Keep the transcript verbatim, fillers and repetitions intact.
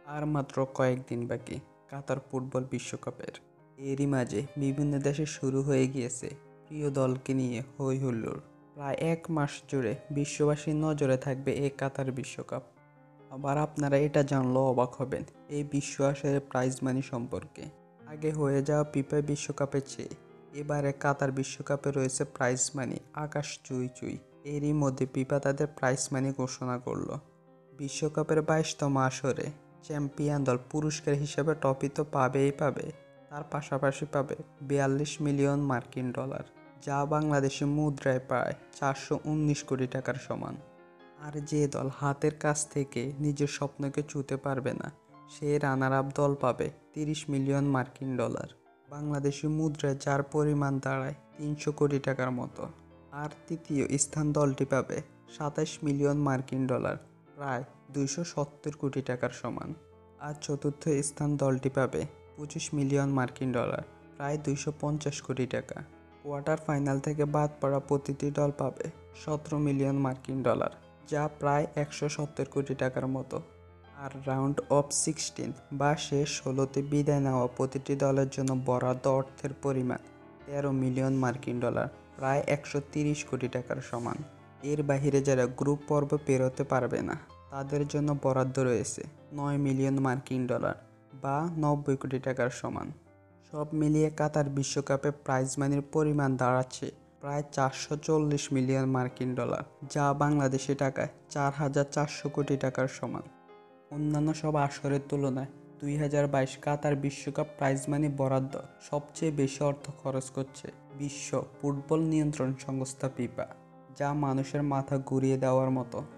আর মাত্র কয়েকদিন বাকি কাতার ফুটবল বিশ্বকাপের। এরই মাঝে বিভিন্ন দেশে শুরু হয়ে গিয়েছে প্রিয় দলকে নিয়ে হই হুল্লোড়। প্রায় এক মাস জুড়ে বিশ্ববাসীর নজরে থাকবে এই কাতার বিশ্বকাপ। আবার আপনারা এটা জানলেও অবাক হবেন এই বিশ্ব আসরের প্রাইজ মানি সম্পর্কে। আগে হয়ে যাওয়া ফিফা বিশ্বকাপের চেয়ে এবারে কাতার বিশ্বকাপে রয়েছে প্রাইজ মানি আকাশ চুই চুই। এরই মধ্যে ফিফা তাদের প্রাইজ মানি ঘোষণা করলো। বিশ্বকাপের বাইশতম আসরে চ্যাম্পিয়ন দল পুরস্কার হিসেবে ট্রফি তো পাবেই পাবে, তার পাশাপাশি পাবে বিয়াল্লিশ মিলিয়ন মার্কিন ডলার, যা বাংলাদেশি মুদ্রায় প্রায় চারশো উনিশ কোটি টাকার সমান। আর যে দল হাতের কাছ থেকে নিজের স্বপ্নকে ছুঁতে পারবে না, সে রানার আপ দল পাবে তিরিশ মিলিয়ন মার্কিন ডলার, বাংলাদেশি মুদ্রায় যার পরিমাণ দাঁড়ায় তিনশো কোটি টাকার মতো। আর তৃতীয় স্থান দলটি পাবে সাতাশ মিলিয়ন মার্কিন ডলার, প্রায় দুইশো সত্তর কোটি টাকার সমান। আর চতুর্থ স্থান দলটি পাবে পঁচিশ মিলিয়ন মার্কিন ডলার, প্রায় দুইশো পঞ্চাশ কোটি টাকা। কোয়ার্টার ফাইনাল থেকে বাদ পড়া প্রতিটি দল পাবে সতেরো মিলিয়ন মার্কিন ডলার, যা প্রায় একশো সত্তর কোটি টাকার মতো। আর রাউন্ড অফ সিক্সটিন বা শেষ ষোলোতে বিদায় নেওয়া প্রতিটি দলের জন্য বরাদ্দ অর্থের পরিমাণ তেরো মিলিয়ন মার্কিন ডলার, প্রায় একশো তিরিশ কোটি টাকার সমান। এর বাহিরে যারা গ্রুপ পর্ব পেরোতে পারবে না, তাদের জন্য বরাদ্দ রয়েছে নয় মিলিয়ন মার্কিন ডলার বা নব্বই কোটি টাকার সমান। সব মিলিয়ে কাতার বিশ্বকাপে প্রাইজ মানির পরিমাণ দাঁড়াচ্ছে প্রায় চারশো চল্লিশ মিলিয়ন মার্কিন ডলার, যা বাংলাদেশি টাকায় চার হাজার চারশো কোটি টাকার সমান। অন্যান্য সব আসরের তুলনায় দুই হাজার বাইশ কাতার বিশ্বকাপ প্রাইজ মানি বরাদ্দ সবচেয়ে বেশি অর্থ খরচ করছে বিশ্ব ফুটবল নিয়ন্ত্রণ সংস্থা ফিফা, যা মানুষের মাথা ঘুরিয়ে দেওয়ার মতো।